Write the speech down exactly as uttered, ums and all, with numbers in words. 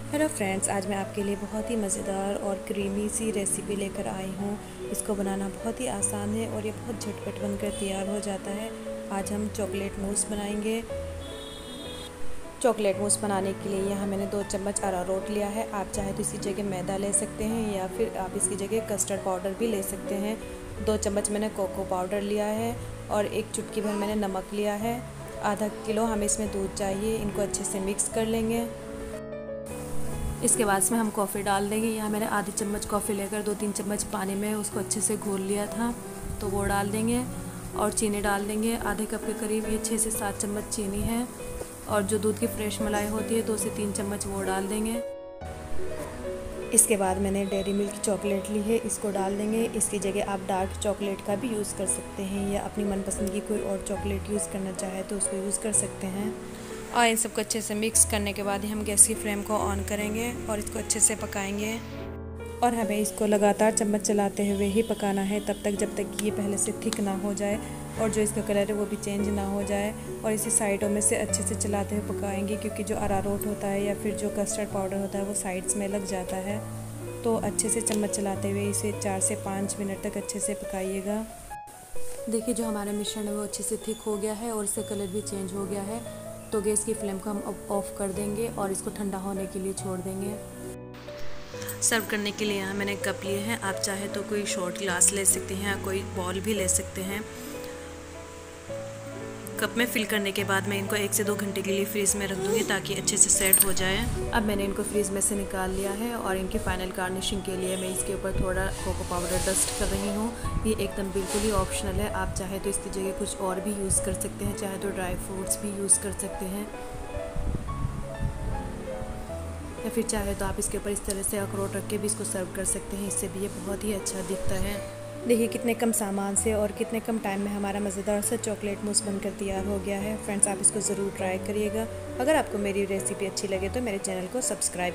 Hello friends, आज मैं आपके लिए बहुत ही मज़ेदार और क्रीमी सी रेसिपी लेकर आई हूँ। इसको बनाना बहुत ही आसान है और ये बहुत झटपट बनकर तैयार हो जाता है। आज हम चॉकलेट मूस बनाएंगे। चॉकलेट मूस बनाने के लिए यहाँ मैंने दो चम्मच अरारोट लिया है। आप चाहे तो इसी जगह मैदा ले सकते हैं या फिर आप इसकी जगह कस्टर्ड पाउडर भी ले सकते हैं। दो चम्मच मैंने कोको पाउडर लिया है और एक चुटकी भर मैंने नमक लिया है। आधा किलो हमें इसमें दूध चाहिए। इनको अच्छे से मिक्स कर लेंगे। इसके बाद इसमें हम कॉफ़ी डाल देंगे। यहाँ मैंने आधी चम्मच कॉफ़ी लेकर दो तीन चम्मच पानी में उसको अच्छे से घोल लिया था, तो वो डाल देंगे। और चीनी डाल देंगे आधे कप के करीब। ये छः से सात चम्मच चीनी है। और जो दूध की फ्रेश मलाई होती है दो से तीन चम्मच वो डाल देंगे। इसके बाद मैंने डेयरी मिल्क की चॉकलेट ली है, इसको डाल देंगे। इसकी जगह आप डार्क चॉकलेट का भी यूज़ कर सकते हैं या अपनी मनपसंद की कोई और चॉकलेट यूज़ करना चाहे तो उसको यूज़ कर सकते हैं। और इन सबको अच्छे से मिक्स करने के बाद ही हम गैस की फ्लेम को ऑन करेंगे और इसको अच्छे से पकाएंगे। और हमें इसको लगातार चम्मच चलाते हुए ही पकाना है, तब तक जब तक ये पहले से थिक ना हो जाए और जो इसका कलर है वो भी चेंज ना हो जाए। और इसे साइडों में से अच्छे से चलाते हुए पकाएंगे, क्योंकि जो अरारोट होता है या फिर जो कस्टर्ड पाउडर होता है वो साइड्स में लग जाता है। तो अच्छे से चम्मच चलाते हुए इसे चार से पाँच मिनट तक अच्छे से पकाइएगा। देखिए, जो हमारा मिश्रण है वो अच्छे से थिक हो गया है और इसका कलर भी चेंज हो गया है। तो गैस की फ्लेम को हम अब ऑफ़ कर देंगे और इसको ठंडा होने के लिए छोड़ देंगे। सर्व करने के लिए यहाँ मैंने कप लिए हैं। आप चाहे तो कोई शॉर्ट ग्लास ले सकते हैं या कोई बॉल भी ले सकते हैं। कप में फिल करने के बाद मैं इनको एक से दो घंटे के लिए फ्रीज़ में रख दूँगी ताकि अच्छे से सेट हो जाए। अब मैंने इनको फ्रीज़ में से निकाल लिया है और इनकी फाइनल गार्निशिंग के लिए मैं इसके ऊपर थोड़ा कोको पाउडर डस्ट कर रही हूँ। ये एकदम बिल्कुल ही ऑप्शनल है। आप चाहे तो इसकी जगह कुछ और भी यूज़ कर सकते हैं, चाहे तो ड्राई फ्रूट्स भी यूज़ कर सकते हैं, या फिर चाहे तो आप इसके ऊपर इस तरह से अखरोट रख के भी इसको सर्व कर सकते हैं। इससे भी ये बहुत ही अच्छा दिखता है। देखिए कितने कम सामान से और कितने कम टाइम में हमारा मज़ेदार सा चॉकलेट मूस बनकर तैयार हो गया है। फ्रेंड्स, आप इसको ज़रूर ट्राई करिएगा। अगर आपको मेरी रेसिपी अच्छी लगे तो मेरे चैनल को सब्सक्राइब